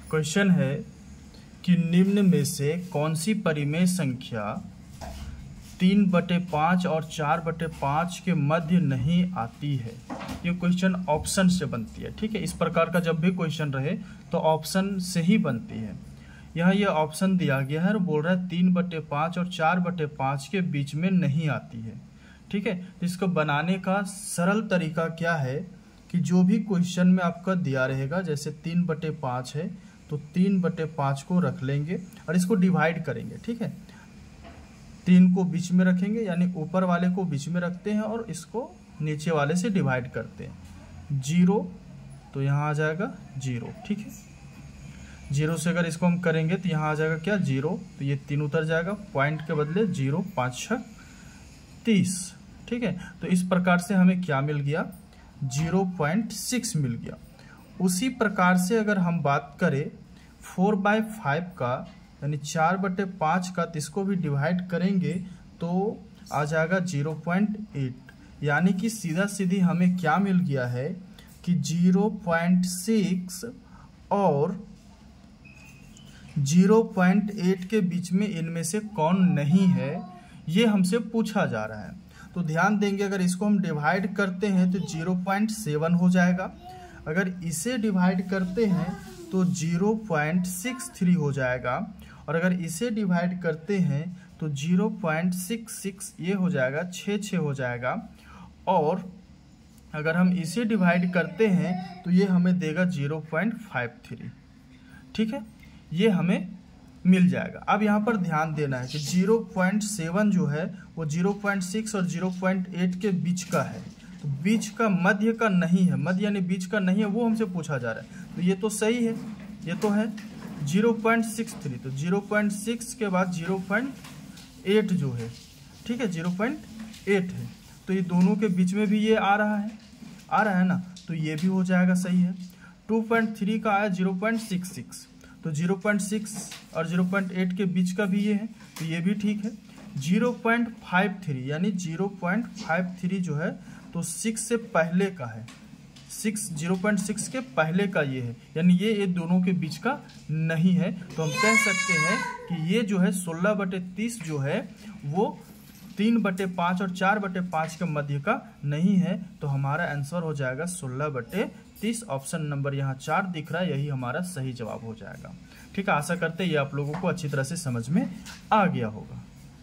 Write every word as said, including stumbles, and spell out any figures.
Question है कि निम्न में से कौन सी परिमेय संख्या तीन बटे पाँच और चार बटे पाँच के मध्य नहीं आती है। ये क्वेश्चन ऑप्शन से बनती है। ठीक है, इस प्रकार का जब भी क्वेश्चन रहे तो ऑप्शन से ही बनती है। यहाँ ये ऑप्शन दिया गया है और बोल रहा है तीन बटे पाँच और चार बटे पाँच के बीच में नहीं आती है। ठीक है, तो इसको बनाने का सरल तरीका क्या है कि जो भी क्वेश्चन में आपका दिया रहेगा, जैसे तीन बटे पाँच है तो तीन बटे पाँच को रख लेंगे और इसको डिवाइड करेंगे। ठीक है, तीन को बीच में रखेंगे, यानी ऊपर वाले को बीच में रखते हैं और इसको नीचे वाले से डिवाइड करते हैं। जीरो तो यहाँ आ जाएगा जीरो। ठीक है, जीरो से अगर इसको हम करेंगे तो यहाँ आ जाएगा क्या, जीरो, तो ये तीन उतर जाएगा, पॉइंट के बदले जीरो, पाँच छः तीस। ठीक है, तो इस प्रकार से हमें क्या मिल गया, जीरो पॉइंट सिक्स मिल गया। उसी प्रकार से अगर हम बात करें फोर बाई फाइव का, यानी चार बटे पाँच का, तो इसको भी डिवाइड करेंगे तो आ जाएगा जीरो पॉइंट एट। यानी कि सीधा सीधी हमें क्या मिल गया है कि जीरो पॉइंट सिक्स और जीरो पॉइंट एट के बीच में इनमें से कौन नहीं है, ये हमसे पूछा जा रहा है। तो ध्यान देंगे, अगर इसको हम डिवाइड करते हैं तो जीरो पॉइंट सेवन हो जाएगा, अगर इसे डिवाइड करते हैं तो जीरो पॉइंट सिक्स थ्री हो जाएगा, और अगर इसे डिवाइड करते हैं तो जीरो पॉइंट सिक्स सिक्स ये हो जाएगा, छः छः हो जाएगा, और अगर हम इसे डिवाइड करते हैं तो ये हमें देगा जीरो पॉइंट फाइव थ्री। ठीक है, ये हमें मिल जाएगा। अब यहाँ पर ध्यान देना है कि जीरो पॉइंट सेवन जो है वो जीरो पॉइंट सिक्स और जीरो पॉइंट एट के बीच का है, तो बीच का, मध्य का नहीं है, मध्य यानी बीच का नहीं है, वो हमसे पूछा जा रहा है। तो ये तो सही है, ये तो है जीरो पॉइंट सिक्स थ्री, तो जीरो पॉइंट सिक्स के बाद जीरो पॉइंट एट जो है, ठीक है, जीरो पॉइंट एट है, तो ये दोनों के बीच में भी ये आ रहा है, आ रहा है ना, तो ये भी हो जाएगा, सही है। टू पॉइंट थ्री का आया जीरो पॉइंट सिक्स सिक्स, तो जीरो पॉइंट सिक्स और जीरो पॉइंट एट के बीच का भी ये है, तो ये भी ठीक है। जीरो पॉइंट फाइव थ्री यानी जीरो पॉइंट फाइव थ्री जो है तो सिक्स से पहले का है, सिक्स जीरो पॉइंट सिक्स के पहले का ये है, यानी ये ये दोनों के बीच का नहीं है। तो हम कह सकते हैं कि ये जो है सोलह बटे तीस जो है वो तीन बटे पाँच और चार बटे पाँच के मध्य का नहीं है। तो हमारा आंसर हो जाएगा सोलह बटे तीस। ऑप्शन नंबर यहाँ चार दिख रहा है, यही हमारा सही जवाब हो जाएगा। ठीक है, आशा करते हैं ये आप लोगों को अच्छी तरह से समझ में आ गया होगा।